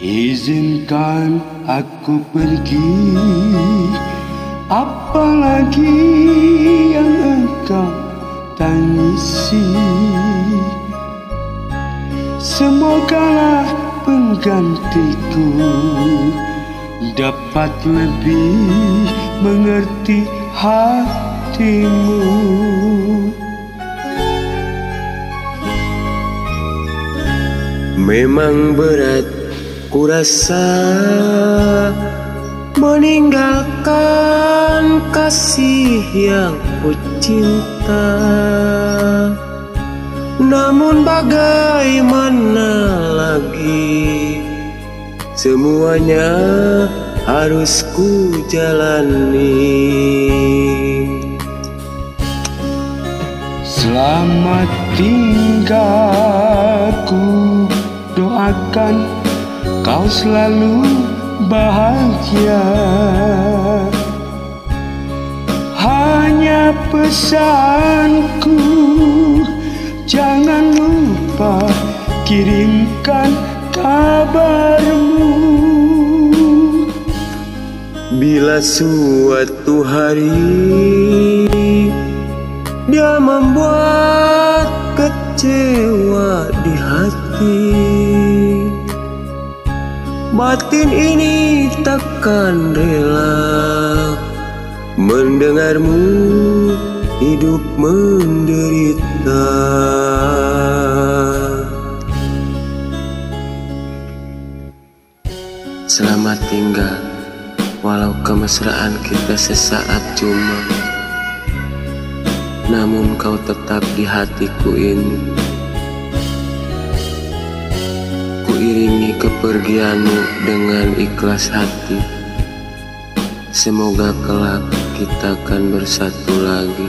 Izinkan aku pergi, apalagi yang engkau tangisi. Semogalah penggantiku dapat lebih mengerti hatimu. Memang berat kurasa meninggalkan kasih yang ku cinta, namun bagaimana lagi, semuanya harus ku jalani. Selamat tinggal, ku doakan kau selalu bahagia. Hanya pesanku, jangan lupa kirimkan kabarmu. Bila suatu hari dia membuat kecewa di hati, batin ini takkan rela mendengarmu hidup menderita. Selamat tinggal, walau kemesraan kita sesaat cuma, namun kau tetap di hatiku ini. Kuiringi kepergianmu dengan ikhlas hati. Semoga kelak kita akan bersatu lagi.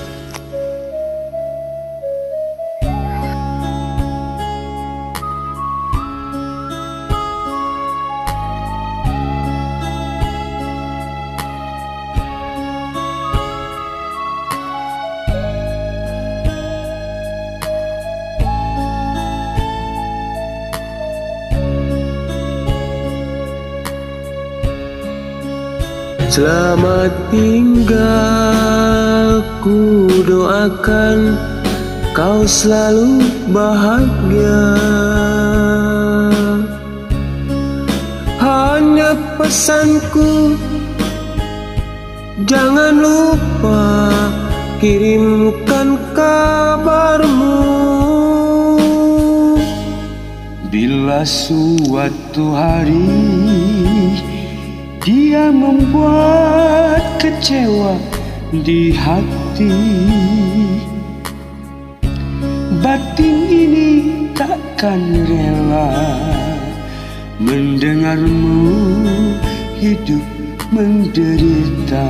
Selamat tinggal, ku doakan kau selalu bahagia. Hanya pesanku, jangan lupa kirimkan kabarmu. Bila suatu hari dia membuat kecewa di hati, batin ini takkan rela mendengarmu hidup menderita.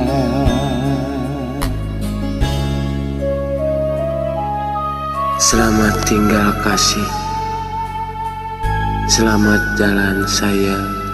Selamat tinggal kasih, selamat jalan sayang.